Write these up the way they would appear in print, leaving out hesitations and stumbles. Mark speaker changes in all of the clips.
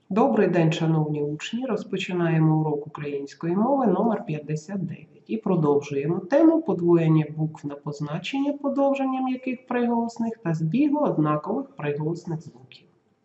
Speaker 1: Добрий день, шановні учні! Розпочинаємо урок української мови номер 59 і продовжуємо тему подвоєння букв на позначення подовження м'яких приголосних та збігу однакових приголосних звуків.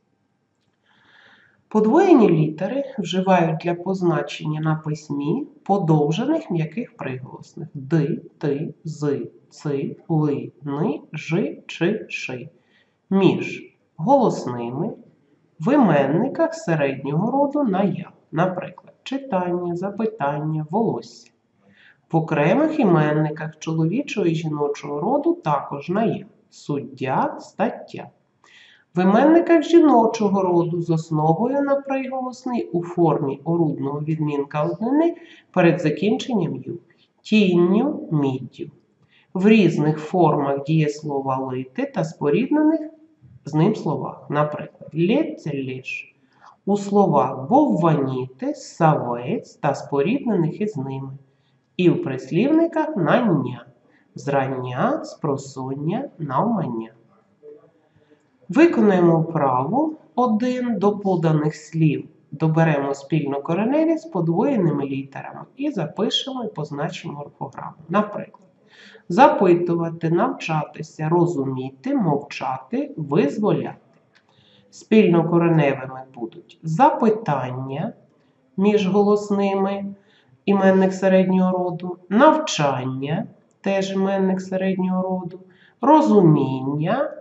Speaker 1: Подвоєні літери вживають для позначення на письмі подовжених м'яких приголосних ди, ти, зи, ци, ли, ни, жи, чи, ши між голосними в іменниках середнього роду на я, наприклад, читання, запитання, волосся. В окремих іменниках чоловічого і жіночого роду також на я, суддя, стаття. В іменниках жіночого роду з основою на приголосний у формі орудного відмінка однини перед закінченням ю, тінню, міддю. В різних формах дієслова лити та споріднених з ним словах, наприклад, лється, лєш. У словах бовваніти, савець та споріднених із ними. І в прислівниках нання, зрання, спросоння, навмання. Виконуємо вправу 1 до поданих слів. Доберемо спільну кореневі з подвоєними літерами і запишемо і позначимо орфограму. Наприклад, запитувати, навчатися, розуміти, мовчати, визволяти. Спільнокореневими будуть запитання між голосними, іменник середнього роду, навчання, теж іменник середнього роду, розуміння,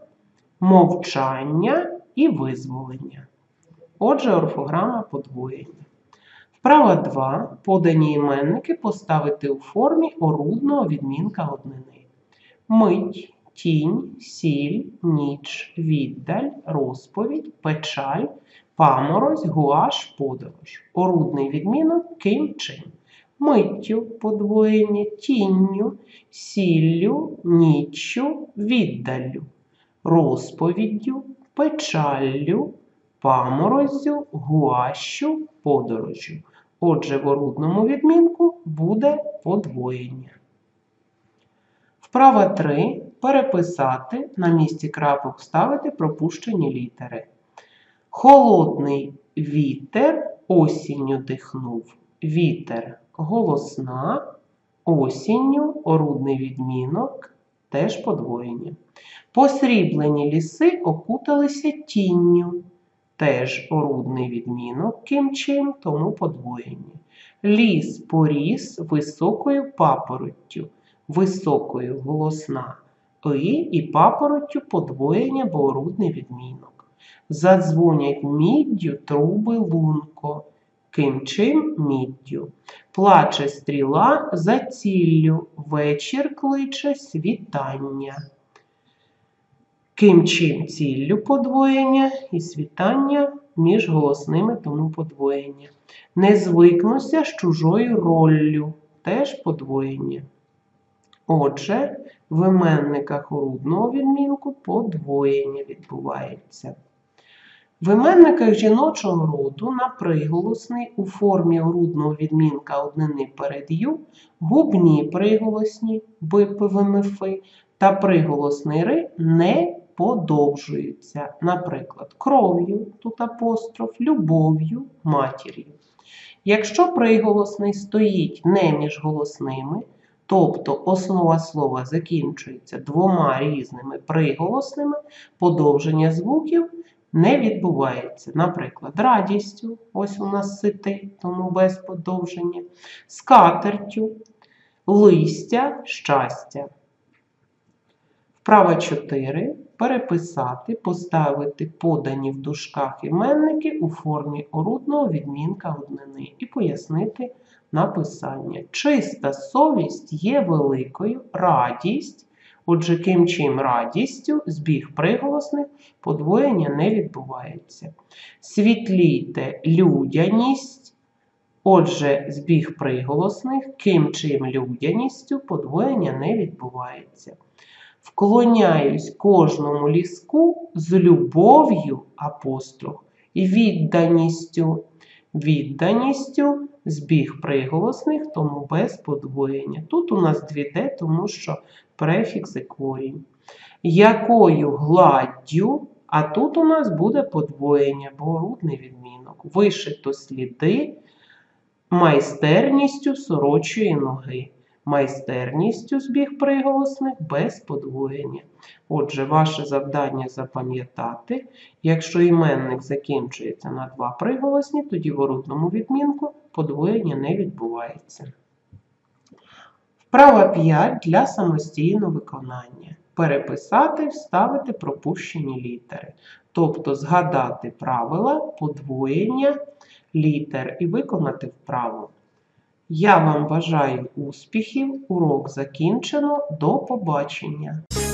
Speaker 1: мовчання і визволення. Отже, орфограма подвоєння. Вправа 2. Подані іменники поставити у формі орудного відмінка однини. Мить, тінь, сіль, ніч, віддаль, розповідь, печаль, паморозь, гуаш, подорож. Орудний відмінок ким чим. Миттю подвоєння, тінню, сіллю, ніччю, віддаллю, розповіддю, печаллю, памороззю, гуащу, подорожжю. Отже, в орудному відмінку буде подвоєння. Вправа 3. Переписати, на місці крапок вставити пропущені літери. Холодний вітер осінню дихнув. Вітер голосна, осінню орудний відмінок, теж подвоєння. Посріблені ліси окуталися тінню. Теж орудний відмінок ким чим, тому подвоєння. Ліс поріс високою папороттю. Високою голосна і папороттю подвоєння, бо орудний відмінок. Задзвонять міддю труби лунко. Ким чим міддю. Плаче стріла за ціллю. Вечір кличе світання. Ким чим ціллю подвоєння і світання між голосними, тому подвоєння. Не звикнуся з чужою роллю, теж подвоєння. Отже, в іменниках орудного відмінку подвоєння відбувається. В іменниках жіночого роду на приголосний у формі орудного відмінка однини перед ю, губні приголосні бипи, вимифи та приголосний ри не подовжуються. Наприклад, кров'ю, тут апостроф, любов'ю, матір'ю. Якщо приголосний стоїть не між голосними, тобто основа слова закінчується двома різними приголосними, подовження звуків не відбувається. Наприклад, радістю, ось у нас сити, тому без подовження, скатертю, листя, щастя. Вправа 4. Переписати, поставити подані в дужках іменники у формі орудного відмінка однини і пояснити написання. Чиста совість є великою, радість. Отже, ким чим радістю, збіг приголосних, подвоєння не відбувається. Світлійте людяність. Отже, збіг приголосних, ким чим людяністю, подвоєння не відбувається. Вклоняюсь кожному ліску з любов'ю, апостроф, і відданістю. Відданістю збіг приголосних, тому без подвоєння. Тут у нас 2D, тому що префікс і корінь. Якою гладдю, а тут у нас буде подвоєння, бо орудний відмінок. Вишито сліди майстерністю сорочої ноги. Майстерністю збіг приголосних без подвоєння. Отже, ваше завдання запам'ятати, якщо іменник закінчується на два приголосні, тоді в орудному відмінку подвоєння не відбувається. Вправа 5 для самостійного виконання. Переписати, вставити пропущені літери. Тобто згадати правила подвоєння літер і виконати вправу. Я вам бажаю успіхів. Урок закінчено. До побачення!